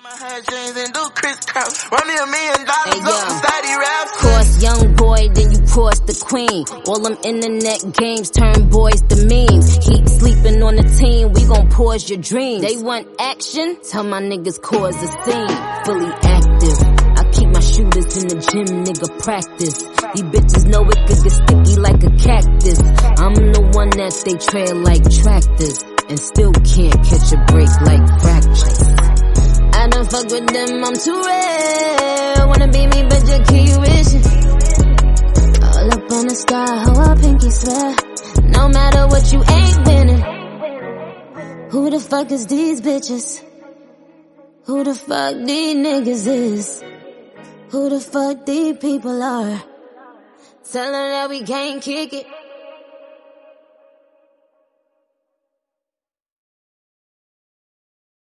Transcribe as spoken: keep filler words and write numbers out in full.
Hey, yo. Cross young boy, then you cross the queen. All them internet games turn boys to memes. Keep sleeping on the team, we gon' pause your dreams. They want action? Tell my niggas cause a scene. Fully active, I keep my shooters in the gym, nigga practice. These bitches know it could get sticky like a cactus. I'm the one that they trail like tractors, and still can't catch a break like fractures. I don't fuck with them, I'm too real. Wanna be me, but you keep wishing. All up on the sky, how our pinky swear. No matter what, you ain't winning. Who the fuck is these bitches? Who the fuck these niggas is? Who the fuck these people are? Tell her that we can't kick it.